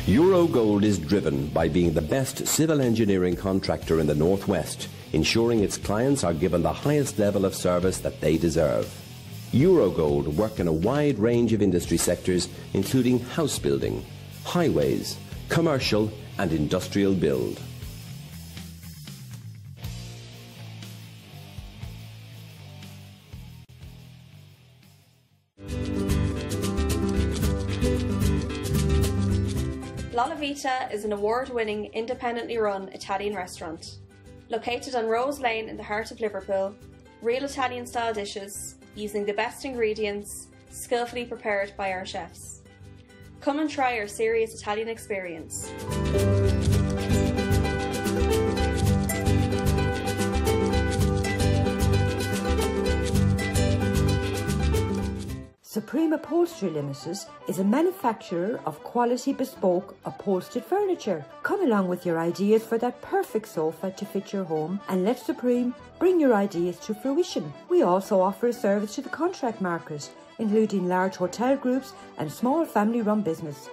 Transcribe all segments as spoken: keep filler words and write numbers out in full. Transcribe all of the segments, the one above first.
Eurogold is driven by being the best civil engineering contractor in the Northwest, ensuring its clients are given the highest level of service that they deserve. Eurogold work in a wide range of industry sectors, including house building, highways, commercial and industrial build. La Vita is an award-winning, independently run Italian restaurant. Located on Rose Lane in the heart of Liverpool, real Italian-style dishes, using the best ingredients, skillfully prepared by our chefs. Come and try our serious Italian experience. Supreme Upholstery Limited is a manufacturer of quality bespoke upholstered furniture. Come along with your ideas for that perfect sofa to fit your home and let Supreme bring your ideas to fruition. We also offer a service to the contract market, including large hotel groups and small family-run business.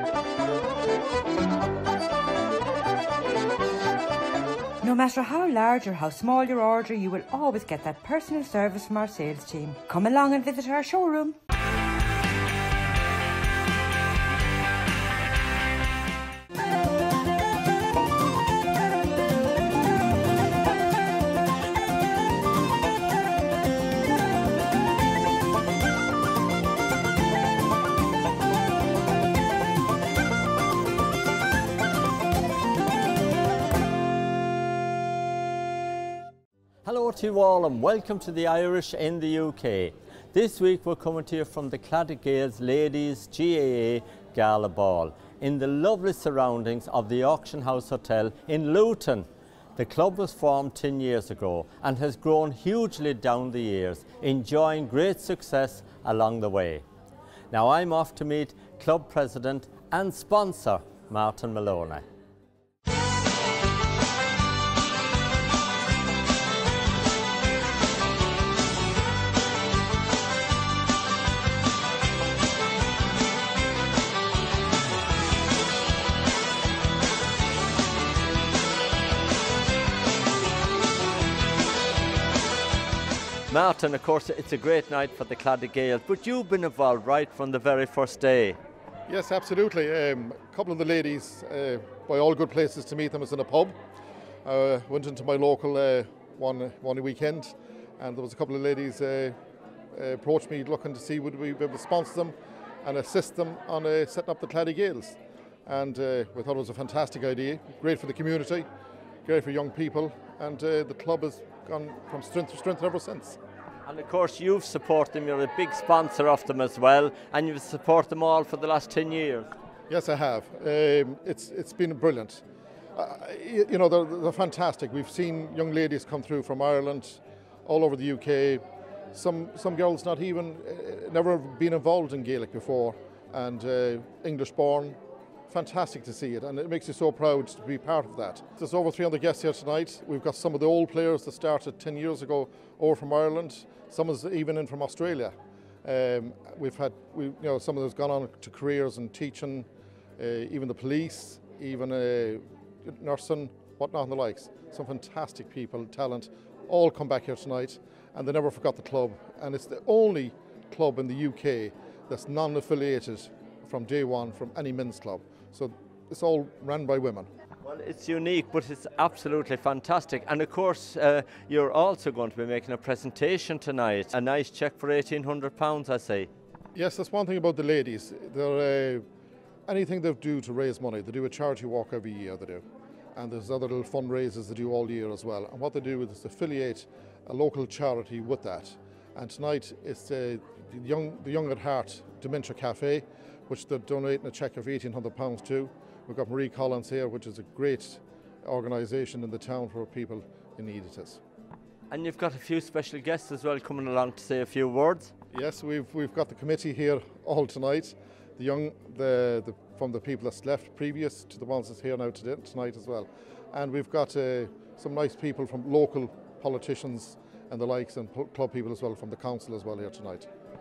No matter how large or how small your order, you will always get that personal service from our sales team. Come along and visit our showroom. Hello to you all and welcome to the Irish in the U K. This week we're coming to you from the Claddagh Gaels Ladies G A A Gala Ball in the lovely surroundings of the Auction House Hotel in Luton. The club was formed ten years ago and has grown hugely down the years, enjoying great success along the way. Now I'm off to meet club president and sponsor Martin Maloney. Martin, of course, it's a great night for the Claddagh Gaels, but you've been involved right from the very first day. Yes, absolutely. Um, a couple of the ladies, uh, by all good places to meet them, is in a pub. I uh, went into my local uh, one one weekend, and there was a couple of ladies uh, uh, approached me looking to see would we be able to sponsor them and assist them on uh, setting up the Claddagh Gaels. And uh, we thought it was a fantastic idea, great for the community, great for young people, and uh, the club has gone from strength to strength ever since. And of course you've supported them, you're a big sponsor of them as well, and you've supported them all for the last ten years. Yes, I have. Um, it's it's been brilliant. Uh, you, you know, they're, they're fantastic. We've seen young ladies come through from Ireland, all over the U K, some some girls not even, uh, never been involved in Gaelic before, and uh, English born. Fantastic to see it, and it makes you so proud to be part of that. There's over three hundred guests here tonight. We've got some of the old players that started ten years ago over from Ireland, some is even in from Australia. Um, we've had, we, you know, some of those gone on to careers in teaching, uh, even the police, even uh, nursing, whatnot and the likes. Some fantastic people, talent, all come back here tonight, and they never forgot the club. And it's the only club in the U K that's non-affiliated from day one from any men's club. So it's all run by women. Well, it's unique, but it's absolutely fantastic. And of course, uh, you're also going to be making a presentation tonight. A nice cheque for eighteen hundred pounds, I say. Yes, that's one thing about the ladies. They're, uh, anything they do to raise money, they do a charity walk every year, they do. And there's other little fundraisers they do all year as well. And what they do is affiliate a local charity with that. And tonight it's uh, the, young, the Young at Heart Dementia Cafe, which they're donating a cheque of eighteen hundred pounds to. We've got Marie Collins here, which is a great organisation in the town for people in need of this. And you've got a few special guests as well coming along to say a few words. Yes, we've we've got the committee here all tonight. The young, the, the from the people that's left previous to the ones that's here now today, tonight as well. And we've got uh, some nice people from local politicians and the likes, and club people as well from the council as well here tonight.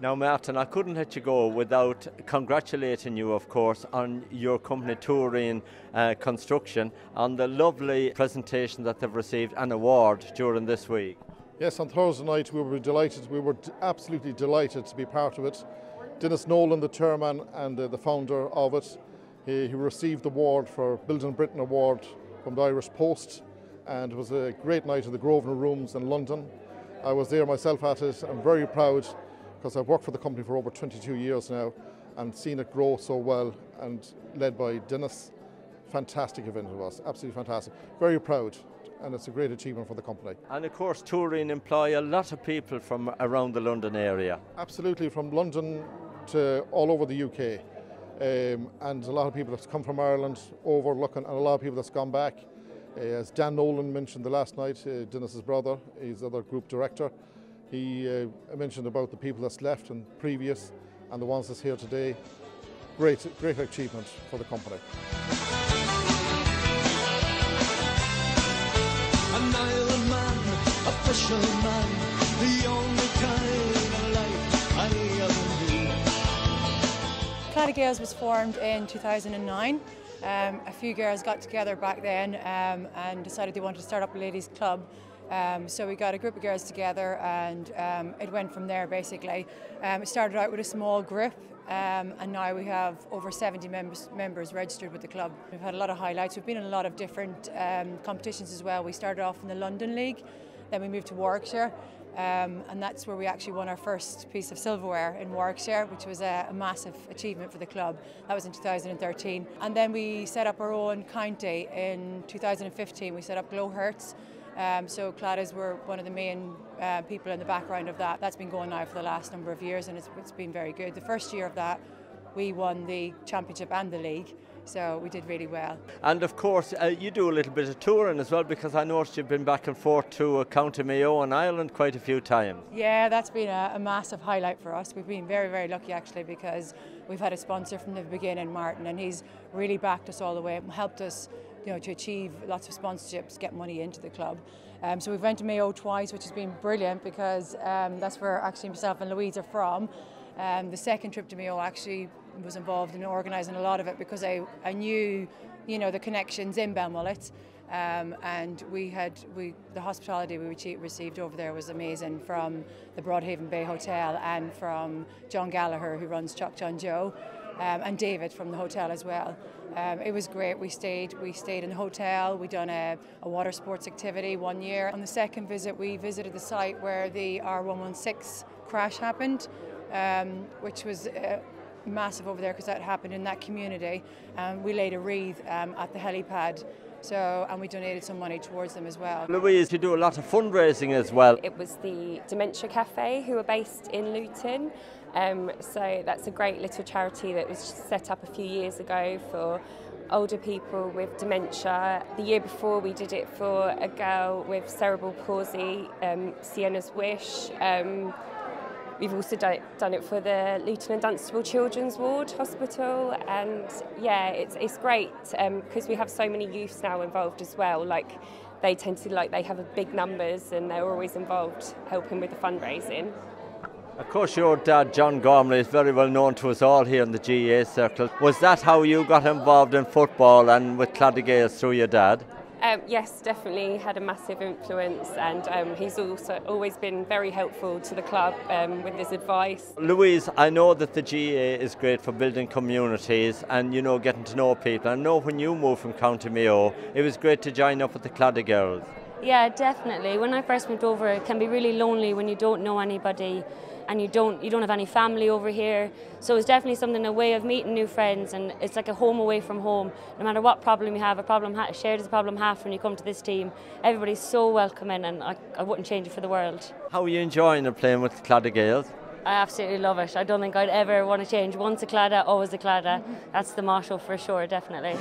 Now, Martin, I couldn't let you go without congratulating you, of course, on your company Touring uh, Construction, on the lovely presentation that they've received, an award during this week. Yes, on Thursday night we were delighted, we were absolutely delighted to be part of it. Dennis Nolan, the chairman and uh, the founder of it, he, he received the award for Building Britain Award from the Irish Post, and it was a great night at the Grosvenor Rooms in London. I was there myself at it. I'm very proud, because I've worked for the company for over twenty-two years now and seen it grow so well, and led by Dennis. Fantastic event it was, absolutely fantastic. Very proud, and it's a great achievement for the company. And of course Touring employ a lot of people from around the London area. Absolutely, from London to all over the U K. Um, and a lot of people that's come from Ireland over looking, and a lot of people that's gone back. Uh, as Dan Nolan mentioned the last night, uh, Dennis's brother, he's the other group director. He uh, mentioned about the people that's left and previous and the ones that's here today. Great, great achievement for the company. An island man, a fisherman, the only kind of life I ever knew. Claddagh Gaels was formed in two thousand nine. Um, a few girls got together back then um, and decided they wanted to start up a ladies' club. Um, so we got a group of girls together, and um, it went from there basically. Um, it started out with a small group, um, and now we have over seventy members, members registered with the club. We've had a lot of highlights. We've been in a lot of different um, competitions as well. We started off in the London League, then we moved to Warwickshire, um, and that's where we actually won our first piece of silverware in Warwickshire, which was a, a massive achievement for the club. That was in two thousand thirteen. And then we set up our own county in two thousand fifteen. We set up Glowherts. Um, so Claddaghs were one of the main uh, people in the background of that. That's been going now for the last number of years, and it's, it's been very good. The first year of that, we won the championship and the league, so we did really well. And of course, uh, you do a little bit of touring as well, because I noticed you've been back and forth to uh, County Mayo and Ireland quite a few times. Yeah, that's been a, a massive highlight for us. We've been very, very lucky actually, because we've had a sponsor from the beginning, Martin, and he's really backed us all the way and helped us, you know, to achieve lots of sponsorships, get money into the club. Um, so we've went to Mayo twice, which has been brilliant, because um, that's where actually myself and Louise are from. Um, the second trip to Mayo actually was involved in organising a lot of it, because I, I knew, you know, the connections in Belmullet, um, and we had we the hospitality we received over there was amazing, from the Broadhaven Bay Hotel and from John Gallagher, who runs Chuck John Joe, um, and David from the hotel as well. Um, it was great. We stayed. We stayed in the hotel. We done a, a water sports activity one year. On the second visit, we visited the site where the R one one six crash happened, um, which was uh, massive over there, because that happened in that community. Um, we laid a wreath um, at the helipad. So, and we donated some money towards them as well. Louise, you do a lot of fundraising as well. It was the Dementia Cafe, who are based in Luton. Um, so that's a great little charity that was set up a few years ago for older people with dementia. The year before we did it for a girl with cerebral palsy, um, Sienna's Wish. Um, We've also done it, done it for the Luton and Dunstable Children's Ward Hospital, and yeah, it's it's great because um, we have so many youths now involved as well. Like they tend to like they have a big numbers, and they're always involved helping with the fundraising. Of course, your dad, John Gormley, is very well known to us all here in the G A A circle. Was that how you got involved in football and with Claddagh Gaels through your dad? Um, yes, definitely had a massive influence, and um, he's also always been very helpful to the club um, with his advice. Louise, I know that the G A A is great for building communities and, you know, getting to know people. I know when you moved from County Mayo, it was great to join up with the Claddagh Girls. Yeah, definitely. When I first moved over, it can be really lonely when you don't know anybody and you don't you don't have any family over here. So it's definitely something, a way of meeting new friends, and it's like a home away from home. No matter what problem you have, a problem ha shared is a problem half when you come to this team. Everybody's so welcoming, and I, I wouldn't change it for the world. How are you enjoying playing with Claddagh Gaels? I absolutely love it. I don't think I'd ever want to change. Once a Claddagh, always a Claddagh. That's the motto for sure, definitely.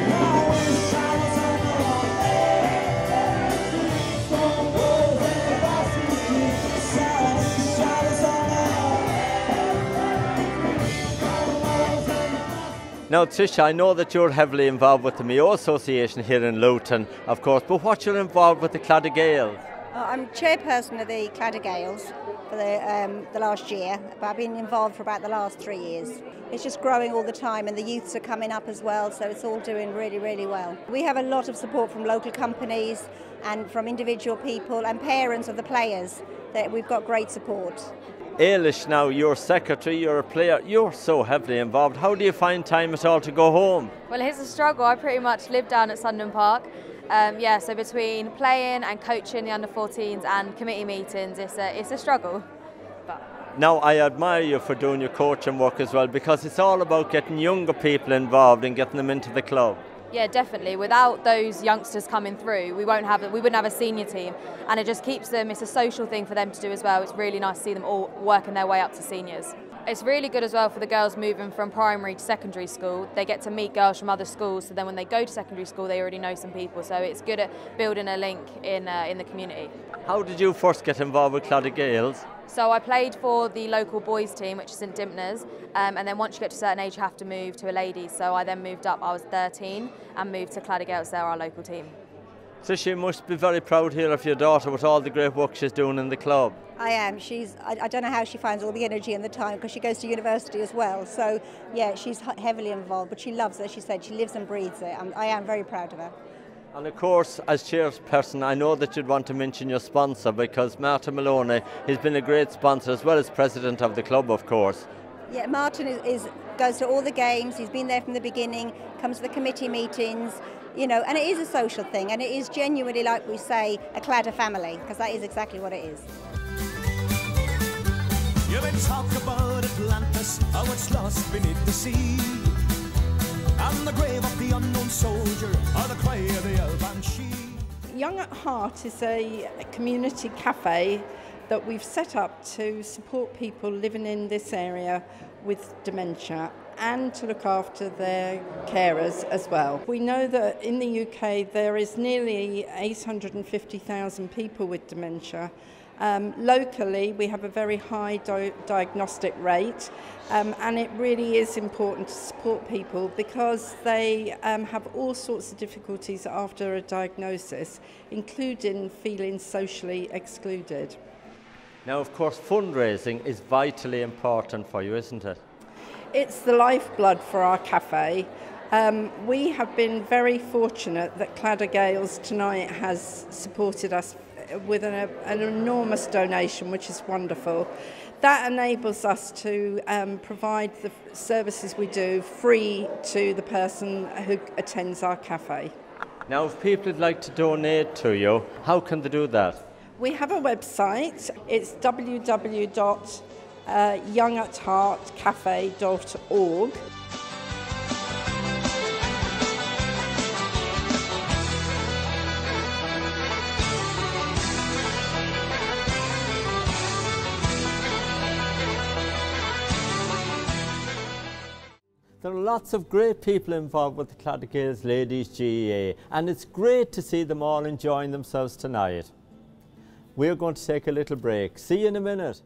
Now, Tricia, I know that you're heavily involved with the Mayo Association here in Luton, of course, but what you're involved with the Claddagh Gaels? Uh, I'm chairperson of the Claddagh Gaels for the, um, the last year, but I've been involved for about the last three years. It's just growing all the time, and the youths are coming up as well, so it's all doing really, really well. We have a lot of support from local companies and from individual people and parents of the players. That we've got great support. Ailish, now you're secretary, you're a player, you're so heavily involved. How do you find time at all to go home? Well, it's a struggle. I pretty much live down at Sundon Park. Um, yeah, so between playing and coaching the under fourteens and committee meetings, it's a, it's a struggle. But now, I admire you for doing your coaching work as well, because it's all about getting younger people involved and getting them into the club. Yeah, definitely. Without those youngsters coming through, we won't have we wouldn't have a senior team, and it just keeps them. It's a social thing for them to do as well. It's really nice to see them all working their way up to seniors. It's really good as well for the girls moving from primary to secondary school. They get to meet girls from other schools, so then when they go to secondary school, they already know some people. So it's good at building a link in uh, in the community. How did you first get involved with Claddagh Gaels? So I played for the local boys team, which is in Dimpners, um, and then once you get to a certain age, you have to move to a ladies. So I then moved up. I was thirteen and moved to Claddagh Gaels. They're our local team. So she must be very proud here of your daughter with all the great work she's doing in the club. I am. She's. I, I don't know how she finds all the energy and the time, because she goes to university as well. So yeah, she's heavily involved, but she loves it. As she said, she lives and breathes it. I'm, I am very proud of her. And of course, as chairperson, I know that you'd want to mention your sponsor, because Martin Maloney has been a great sponsor as well as president of the club, of course. Yeah, Martin is, is goes to all the games. He's been there from the beginning, comes to the committee meetings, you know, and it is a social thing, and it is genuinely, like we say, a Claddagh family, because that is exactly what it is. You may talk about Atlantis, how it's lost beneath the sea, and the grave of the unknown soldier, or the cry of the old banshee. Young at Heart is a community cafe that we've set up to support people living in this area with dementia and to look after their carers as well. We know that in the U K there is nearly eight hundred fifty thousand people with dementia. Um, locally, we have a very high di diagnostic rate, um, and it really is important to support people because they um, have all sorts of difficulties after a diagnosis, including feeling socially excluded. Now, of course, fundraising is vitally important for you, isn't it? It's the lifeblood for our cafe. Um, we have been very fortunate that Claddagh Gaels tonight has supported us with an, an enormous donation, which is wonderful. That enables us to um, provide the services we do free to the person who attends our cafe. Now, if people would like to donate to you, how can they do that? We have a website. It's w w w dot young at heart cafe dot org. There are lots of great people involved with the Claddagh Gaels Ladies G A A, and it's great to see them all enjoying themselves tonight. We're going to take a little break. See you in a minute.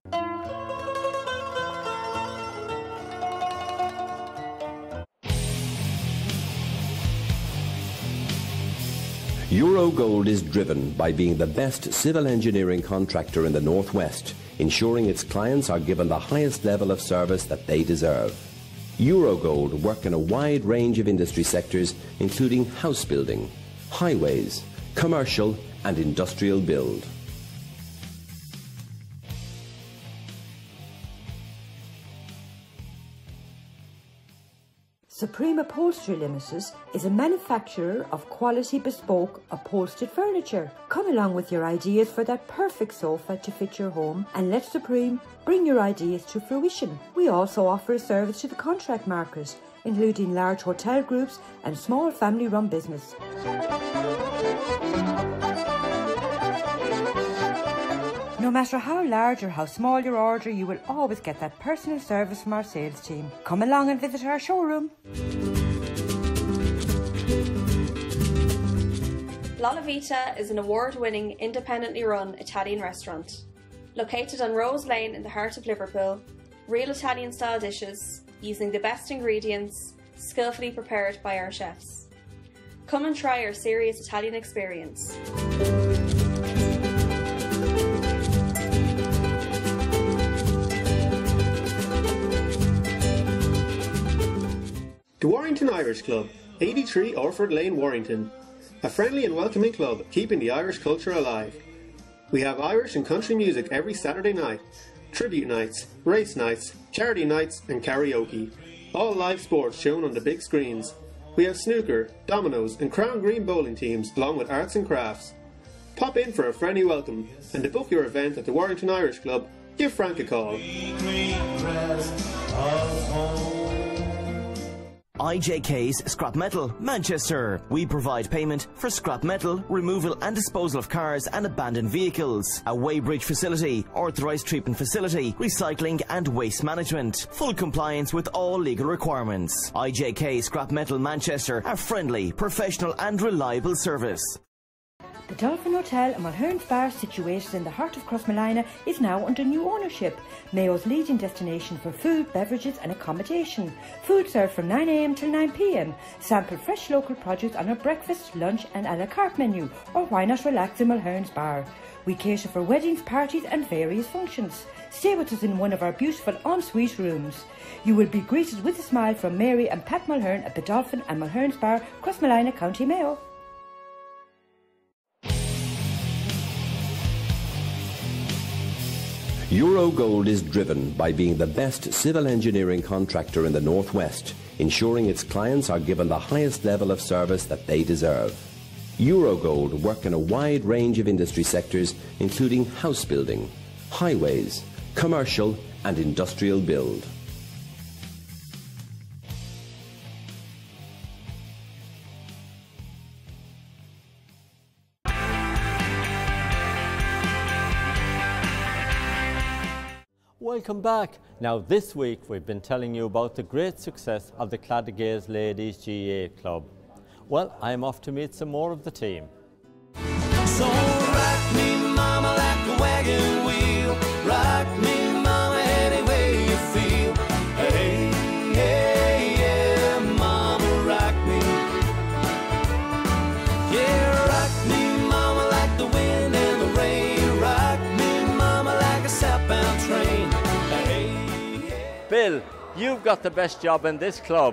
Eurogold is driven by being the best civil engineering contractor in the Northwest, ensuring its clients are given the highest level of service that they deserve. Eurogold work in a wide range of industry sectors, including house building, highways, commercial and industrial build. Supreme Upholstery Limited is a manufacturer of quality bespoke upholstered furniture. Come along with your ideas for that perfect sofa to fit your home and let Supreme bring your ideas to fruition. We also offer a service to the contract market, including large hotel groups and small family-run business. No matter how large or how small your order, you will always get that personal service from our sales team. Come along and visit our showroom. Lola Vita is an award-winning, independently run Italian restaurant. Located on Rose Lane in the heart of Liverpool, real Italian-style dishes, using the best ingredients, skillfully prepared by our chefs. Come and try our serious Italian experience. The Warrington Irish Club, eighty-three Orford Lane, Warrington. A friendly and welcoming club keeping the Irish culture alive. We have Irish and country music every Saturday night, tribute nights, race nights, charity nights and karaoke. All live sports shown on the big screens. We have snooker, dominoes and crown green bowling teams along with arts and crafts. Pop in for a friendly welcome and to book your event at the Warrington Irish Club, give Frank a call. I J K's Scrap Metal, Manchester. We provide payment for scrap metal, removal and disposal of cars and abandoned vehicles, a weighbridge facility, authorised treatment facility, recycling and waste management. Full compliance with all legal requirements. I J K Scrap Metal, Manchester, a friendly, professional and reliable service. The Dolphin Hotel and Mulhern's Bar, situated in the heart of Crossmolina, is now under new ownership. Mayo's leading destination for food, beverages and accommodation. Food served from nine a m till nine p m. Sample fresh local produce on our breakfast, lunch and a la carte menu. Or why not relax in Mulhern's Bar? We cater for weddings, parties and various functions. Stay with us in one of our beautiful ensuite rooms. You will be greeted with a smile from Mary and Pat Mulhern at the Dolphin and Mulhern's Bar, Crossmolina, County Mayo. Eurogold is driven by being the best civil engineering contractor in the North West, ensuring its clients are given the highest level of service that they deserve. Eurogold work in a wide range of industry sectors, including house building, highways, commercial and industrial build. Welcome back. Now this week we've been telling you about the great success of the Claddagh Ladies G A A Club. Well, I'm off to meet some more of the team. So rock me mama like a wagon wheel, rock me mama any way you feel. Hey, hey, yeah, mama rock me. Yeah, rock me mama like the wind and the rain, rock me mama like a southbound train. Bill, you've got the best job in this club.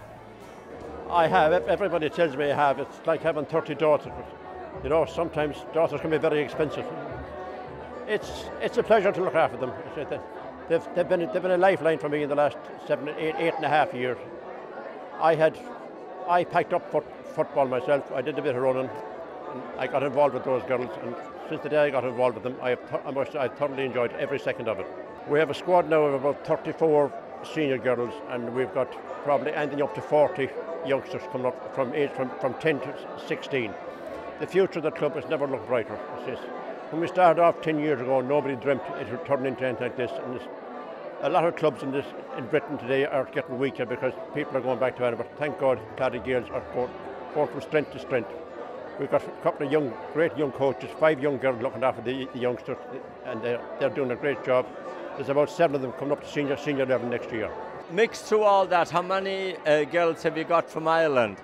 I have. Everybody tells me I have. It's like having thirty daughters. You know, sometimes daughters can be very expensive. It's it's a pleasure to look after them. They've, they've, been, they've been a lifeline for me in the last seven, eight, eight and a half years. I had, I packed up foot, football myself. I did a bit of running. And I got involved with those girls, and since the day I got involved with them, I, have I must I thoroughly enjoyed every second of it. We have a squad now of about thirty-four senior girls, and we've got probably ending up to forty youngsters coming up from age from, from ten to sixteen. The future of the club has never looked brighter. When we started off ten years ago, nobody dreamt it would turn into anything like this. And this, a lot of clubs in this in Britain today are getting weaker because people are going back to Ireland. But thank God, Claddagh Gaels are going, going from strength to strength. We've got a couple of young, great young coaches, five young girls looking after the, the youngsters, and they're, they're doing a great job. There's about seven of them coming up to senior senior level next year. Mixed through all that, how many uh, girls have you got from Ireland?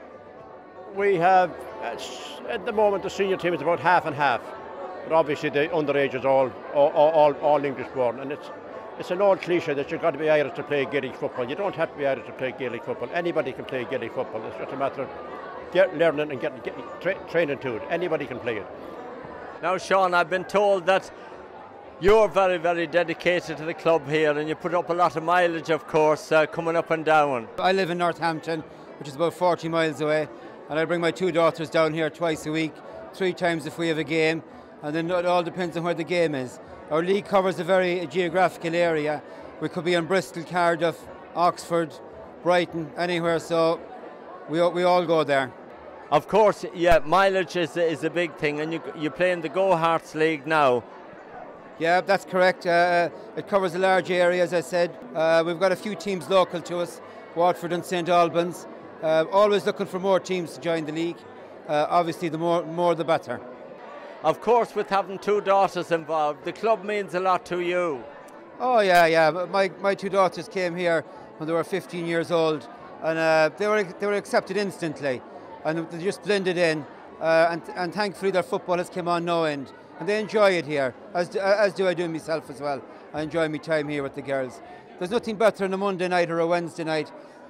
We have, at the moment, the senior team is about half and half. But obviously the underage is all, all, all, all English born. And it's, it's an old cliche that you've got to be Irish to play Gaelic football. You don't have to be Irish to play Gaelic football. Anybody can play Gaelic football. It's just a matter of get learning and getting, getting tra training to it. Anybody can play it. Now, Sean, I've been told that you're very, very dedicated to the club here, and you put up a lot of mileage, of course, uh, coming up and down. I live in Northampton, which is about forty miles away, and I bring my two daughters down here twice a week, three times if we have a game, and then it all depends on where the game is. Our league covers a very geographical area. We could be in Bristol, Cardiff, Oxford, Brighton, anywhere, so we, we all go there. Of course, yeah, mileage is, is a big thing, and you, you play in the Go Hearts League now. Yeah, that's correct. Uh, it covers a large area, as I said. Uh, we've got a few teams local to us, Watford and Saint Albans. Uh, always looking for more teams to join the league. Uh, obviously, the more, more the better. Of course, with having two daughters involved, the club means a lot to you. Oh, yeah, yeah. My, my two daughters came here when they were fifteen years old, and uh, they, were, they were accepted instantly, and they just blended in, uh, and, and thankfully their football has come on no end. And they enjoy it here, as do, as do I do myself as well. I enjoy my time here with the girls. There's nothing better on a Monday night or a Wednesday night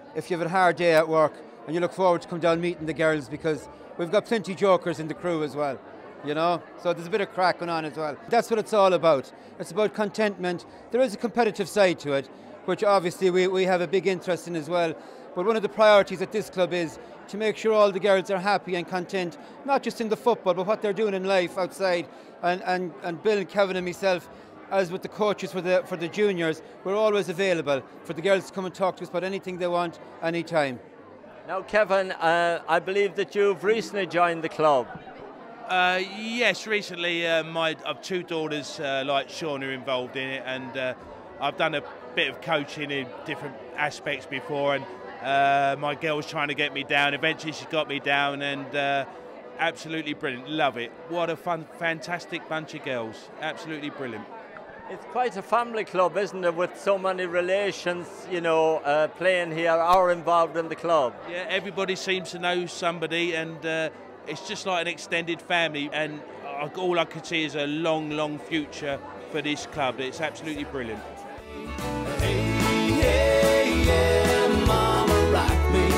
if you have a hard day at work and you look forward to come down meeting the girls, because we've got plenty of jokers in the crew as well, you know, so there's a bit of crack going on as well. That's what it's all about. It's about contentment. There is a competitive side to it, which obviously we, we have a big interest in as well. But one of the priorities at this club is to make sure all the girls are happy and content, not just in the football, but what they're doing in life outside. And, and, and Bill and Kevin and myself, as with the coaches for the, for the juniors, we're always available for the girls to come and talk to us about anything they want, anytime. Now, Kevin, uh, I believe that you've recently joined the club. Uh, yes, recently uh, my I've two daughters uh, like Sean are involved in it, and uh, I've done a bit of coaching in different aspects before, and uh, my girl was trying to get me down. Eventually she got me down, and uh, absolutely brilliant. Love it. What a fun, fantastic bunch of girls. Absolutely brilliant. It's quite a family club, isn't it, with so many relations, you know, uh, playing here or involved in the club. Yeah, everybody seems to know somebody, and uh, it's just like an extended family, and all I could see is a long, long future for this club. It's absolutely brilliant. Hey, yeah, yeah, mama, rock me.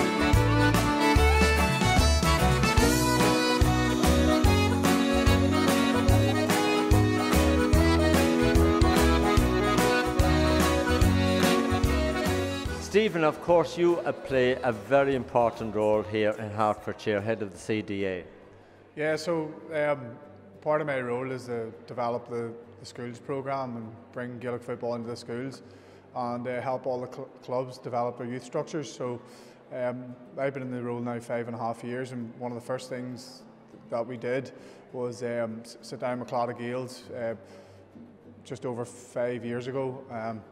Stephen, of course, you uh, play a very important role here in Hertfordshire, head of the C D A. Yeah, so um, part of my role is to develop the, the schools programme and bring Gaelic football into the schools, and uh, help all the cl clubs develop their youth structures. So um, I've been in the role now five and a half years, and one of the first things that we did was um, sit down with Claddagh Gaels uh, just over five years ago, um,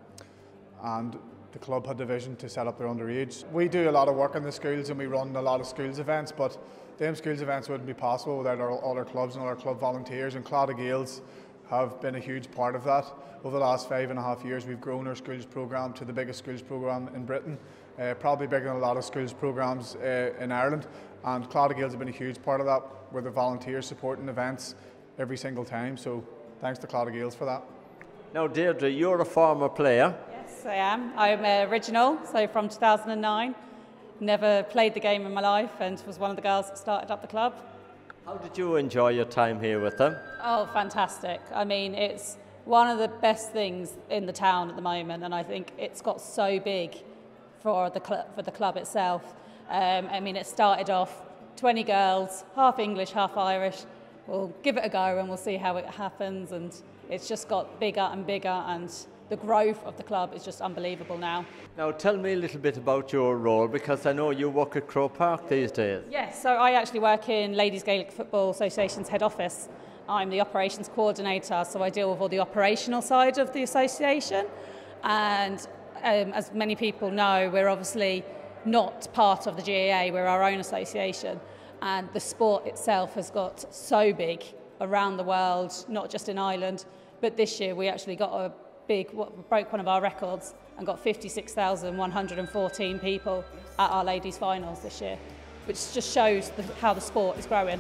and the club had the vision to set up their underage. We do a lot of work in the schools and we run a lot of schools events, but them schools events wouldn't be possible without our, all our clubs and all our club volunteers, and Claddagh Gaels have been a huge part of that. Over the last five and a half years we've grown our schools programme to the biggest schools programme in Britain, uh, probably bigger than a lot of schools programmes uh, in Ireland, and Claddagh Gaels have been a huge part of that, with the volunteers supporting events every single time, so thanks to Claddagh Gaels for that. Now Deirdre, you're a former player. Yes, I am. I'm uh, original, so from two thousand nine. Never played the game in my life and was one of the girls that started up the club. How did you enjoy your time here with them? Oh, fantastic. I mean, it's one of the best things in the town at the moment, and I think it's got so big for the, cl for the club itself. Um, I mean, it started off twenty girls, half English, half Irish. We'll give it a go and we'll see how it happens, and it's just got bigger and bigger, and the growth of the club is just unbelievable now. Now tell me a little bit about your role, because I know you work at Crow Park these days. Yes, so I actually work in Ladies Gaelic Football Association's head office. I'm the operations coordinator, so I deal with all the operational side of the association, and um, as many people know, we're obviously not part of the G A A, we're our own association, and the sport itself has got so big around the world, not just in Ireland, but this year we actually got a big, broke one of our records and got fifty-six thousand one hundred fourteen people at our ladies finals this year, which just shows the, how the sport is growing.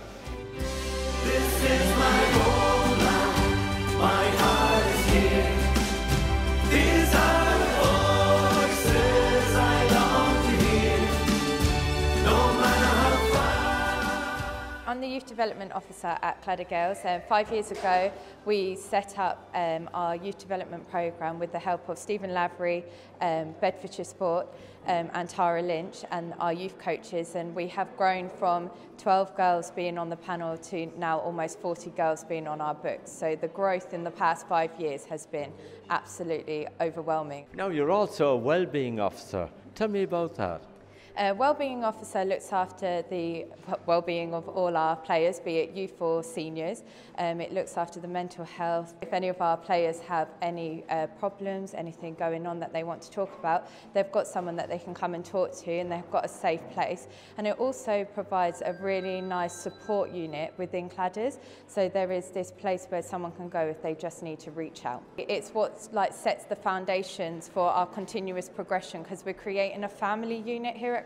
This is my homeland, my heart is here. These are the voices I long to hear, no matter how far. I'm the Youth Development Officer at Claddagh Gaels. Um, five years ago we set up um, our Youth Development Programme with the help of Stephen Lavery, um, Bedfordshire Sport um, and Tara Lynch and our youth coaches, and we have grown from twelve girls being on the panel to now almost forty girls being on our books. So the growth in the past five years has been absolutely overwhelming. Now you're also a wellbeing officer. Tell me about that. A wellbeing officer looks after the wellbeing of all our players, be it youth or seniors. Um, it looks after the mental health. If any of our players have any uh, problems, anything going on that they want to talk about, they've got someone that they can come and talk to, and they've got a safe place. And it also provides a really nice support unit within Claddagh. So there is this place where someone can go if they just need to reach out. It's what like sets the foundations for our continuous progression, because we're creating a family unit here at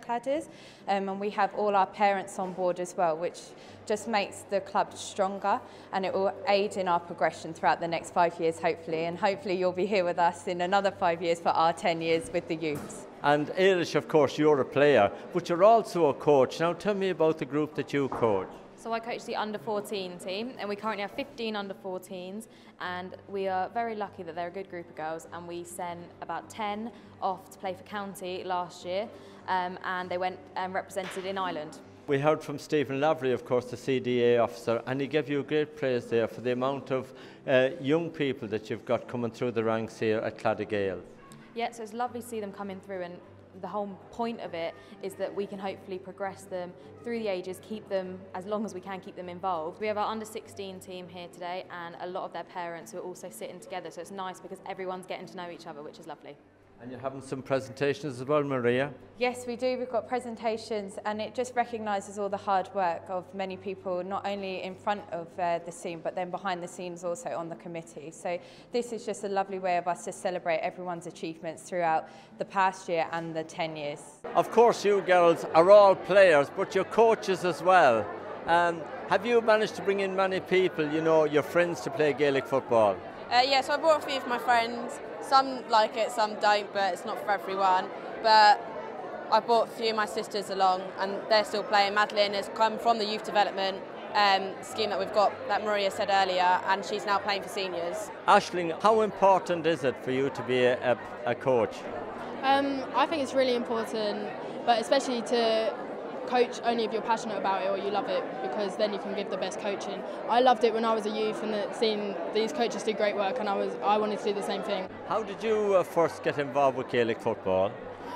Claddagh, um, and we have all our parents on board as well, which just makes the club stronger, and it will aid in our progression throughout the next five years, hopefully, and hopefully you'll be here with us in another five years for our ten years with the youths. And Ailish, of course, you're a player, but you're also a coach. Now tell me about the group that you coach. So I coach the under fourteen team, and we currently have fifteen under fourteens, and we are very lucky that they're a good group of girls, and we sent about ten off to play for county last year, um, and they went and represented in Ireland. We heard from Stephen Lavery, of course, the C D A officer, and he gave you great praise there for the amount of uh, young people that you've got coming through the ranks here at Claddagh Gaels. Yeah, so it's lovely to see them coming through, and the whole point of it is that we can hopefully progress them through the ages, keep them, as long as we can, keep them involved. We have our under sixteen team here today, and a lot of their parents who are also sitting together, so it's nice because everyone's getting to know each other, which is lovely. And you're having some presentations as well, Maria? Yes, we do. We've got presentations, and it just recognises all the hard work of many people, not only in front of uh, the scene, but then behind the scenes also on the committee. So this is just a lovely way of us to celebrate everyone's achievements throughout the past year and the ten years. Of course, you girls are all players, but you're coaches as well. Um, have you managed to bring in many people, you know, your friends, to play Gaelic football? Uh, yeah, so I brought a few of my friends. Some like it, some don't, but it's not for everyone. But I brought a few of my sisters along, and they're still playing. Madeline has come from the youth development um, scheme that we've got, that Maria said earlier, and she's now playing for seniors. Aisling, how important is it for you to be a, a, a coach? Um, I think it's really important, but especially to coach only if you're passionate about it or you love it, because then you can give the best coaching. I loved it when I was a youth, and seeing these coaches do great work, and I was I wanted to do the same thing. How did you uh, first get involved with Gaelic football?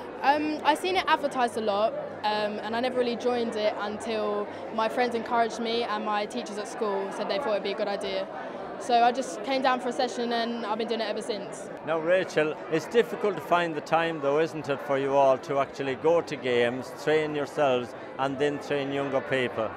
Um, I seen it advertised a lot, um, and I never really joined it until my friends encouraged me, and my teachers at school said they thought it'd be a good idea. So I just came down for a session, and I've been doing it ever since. Now, Rachel, it's difficult to find the time, though, isn't it, for you all to actually go to games, train yourselves, and then train younger people?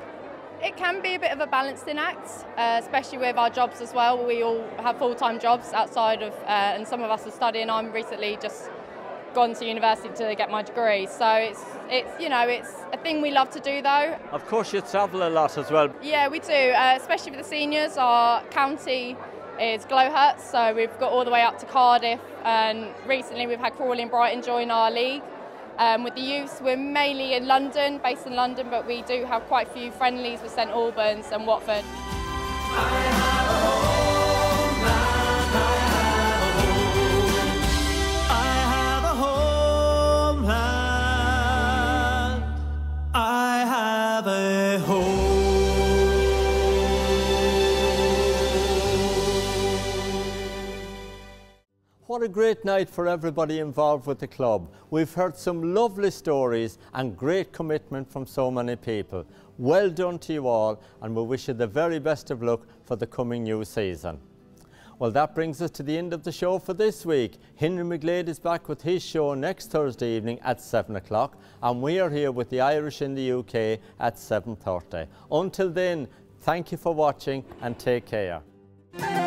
It can be a bit of a balancing act, uh, especially with our jobs as well. We all have full-time jobs outside of, uh, and some of us are studying. I'm recently just gone to university to get my degree, so it's it's you know it's a thing we love to do though. Of course, you travel a lot as well. Yeah, we do, uh, especially for the seniors. Our county is Glowhurst, so we've got all the way up to Cardiff, and recently we've had Crawley and Brighton join our league. Um, with the youths, we're mainly in London, based in London, but we do have quite a few friendlies with St Albans and Watford. What a great night for everybody involved with the club. We've heard some lovely stories and great commitment from so many people. Well done to you all, and we wish you the very best of luck for the coming new season. Well, that brings us to the end of the show for this week. Henry McGlade is back with his show next Thursday evening at seven o'clock, and we are here with the Irish in the U K at seven thirty. Until then, thank you for watching and take care.